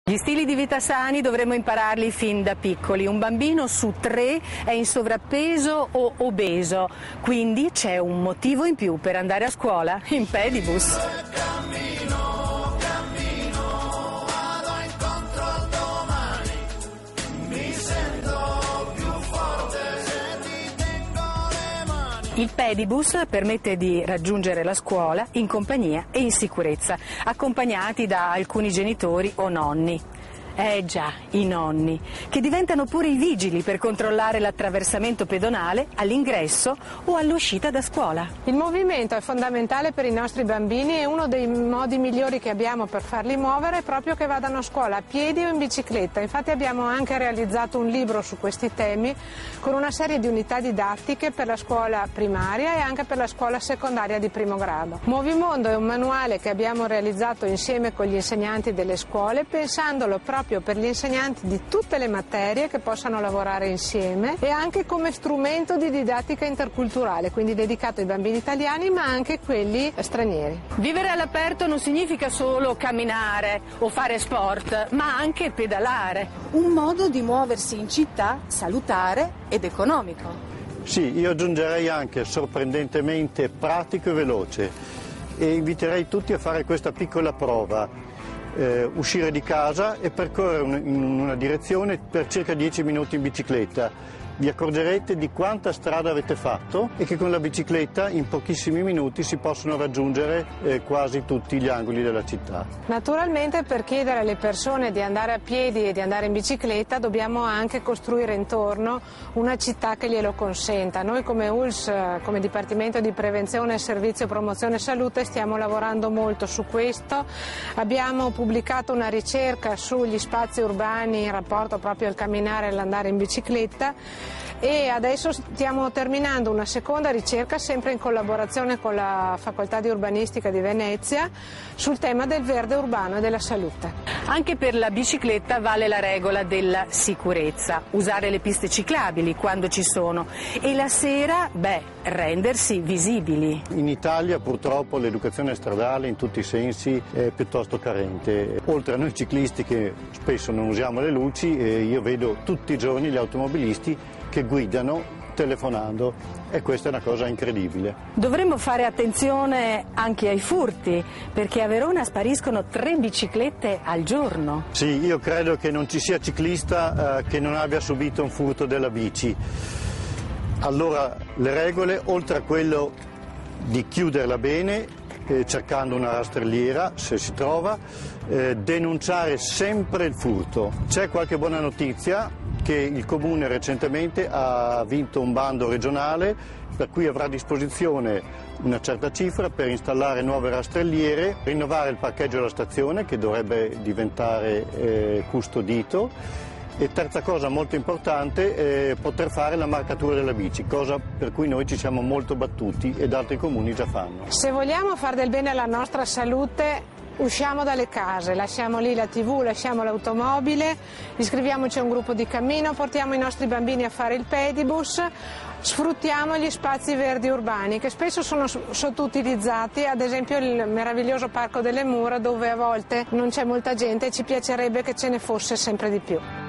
Gli stili di vita sani dovremmo impararli fin da piccoli. Un bambino su 3 è in sovrappeso o obeso, quindi c'è un motivo in più per andare a scuola in pedibus. Il pedibus permette di raggiungere la scuola in compagnia e in sicurezza, accompagnati da alcuni genitori o nonni. Già, i nonni, che diventano pure i vigili per controllare l'attraversamento pedonale all'ingresso o all'uscita da scuola. Il movimento è fondamentale per i nostri bambini e uno dei modi migliori che abbiamo per farli muovere è proprio che vadano a scuola a piedi o in bicicletta. Infatti abbiamo anche realizzato un libro su questi temi con una serie di unità didattiche per la scuola primaria e anche per la scuola secondaria di primo grado. Movimondo è un manuale che abbiamo realizzato insieme con gli insegnanti delle scuole, pensandolo proprio per gli insegnanti di tutte le materie che possano lavorare insieme e anche come strumento di didattica interculturale, quindi dedicato ai bambini italiani ma anche quelli stranieri. Vivere all'aperto non significa solo camminare o fare sport, ma anche pedalare. Un modo di muoversi in città salutare ed economico. Sì, io aggiungerei anche sorprendentemente pratico e veloce e inviterei tutti a fare questa piccola prova. Uscire di casa e percorrere in una direzione per circa 10 minuti in bicicletta. Vi accorgerete di quanta strada avete fatto e che con la bicicletta in pochissimi minuti si possono raggiungere quasi tutti gli angoli della città. Naturalmente per chiedere alle persone di andare a piedi e di andare in bicicletta dobbiamo anche costruire intorno una città che glielo consenta. Noi come ULSS, come Dipartimento di Prevenzione, Servizio, Promozione e Salute stiamo lavorando molto su questo. Abbiamo pubblicato una ricerca sugli spazi urbani in rapporto proprio al camminare e all'andare in bicicletta. E adesso stiamo terminando una seconda ricerca sempre in collaborazione con la Facoltà di Urbanistica di Venezia sul tema del verde urbano e della salute. Anche per la bicicletta vale la regola della sicurezza, usare le piste ciclabili quando ci sono e la sera, rendersi visibili. In Italia purtroppo l'educazione stradale in tutti i sensi è piuttosto carente. Oltre a noi ciclisti che spesso non usiamo le luci, io vedo tutti i giorni gli automobilisti che guidano telefonando e questa è una cosa incredibile. Dovremmo fare attenzione anche ai furti, perché a Verona spariscono 3 biciclette al giorno. Sì, io credo che non ci sia ciclista che non abbia subito un furto della bici. Allora le regole, oltre a quello di chiuderla bene, cercando una rastrelliera se si trova, denunciare sempre il furto. C'è qualche buona notizia che il Comune recentemente ha vinto un bando regionale per cui avrà a disposizione una certa cifra per installare nuove rastrelliere, rinnovare il parcheggio alla stazione che dovrebbe diventare custodito e terza cosa molto importante, poter fare la marcatura della bici, cosa per cui noi ci siamo molto battuti ed altri comuni già fanno. Se vogliamo fare del bene alla nostra salute, usciamo dalle case, lasciamo lì la TV, lasciamo l'automobile, iscriviamoci a un gruppo di cammino, portiamo i nostri bambini a fare il pedibus, sfruttiamo gli spazi verdi urbani che spesso sono sottoutilizzati, ad esempio il meraviglioso Parco delle Mura dove a volte non c'è molta gente e ci piacerebbe che ce ne fosse sempre di più.